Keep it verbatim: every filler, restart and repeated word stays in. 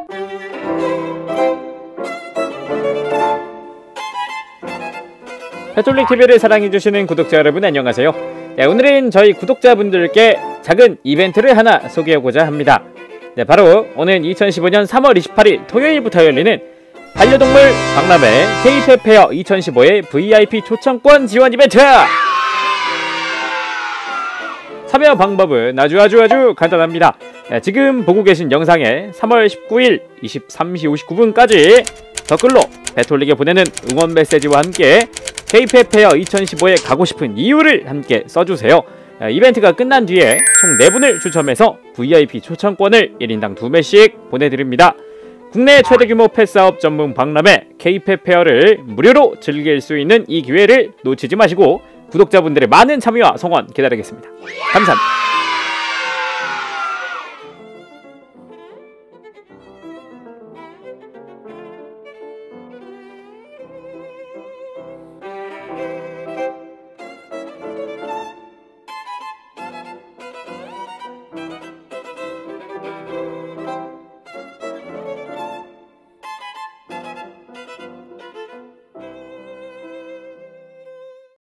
패톨릭티비를 사랑해주시는 구독자 여러분 안녕하세요. 네, 오늘은 저희 구독자분들께 작은 이벤트를 하나 소개하고자 합니다. 네, 바로 오는 이천십오년 삼월 이십팔일 토요일부터 열리는 반려동물 박람회 K-펫 페어 이천십오의 브이아이피 초청권 지원 이벤트! 참여 방법은 아주 아주 아주 간단합니다. 네, 지금 보고 계신 영상에 삼월 십구일 이십삼시 오십구분까지 댓글로 패톨릭에 보내는 응원 메시지와 함께 K-펫 페어 이천십오에 가고 싶은 이유를 함께 써주세요. 이벤트가 끝난 뒤에 총 네 분을 추첨해서 브이아이피 초청권을 일 인당 두 매씩 보내드립니다. 국내 최대 규모 펫 사업 전문 박람회 K-펫 페어를 무료로 즐길 수 있는 이 기회를 놓치지 마시고 구독자분들의 많은 참여와 성원 기다리겠습니다. 감사합니다.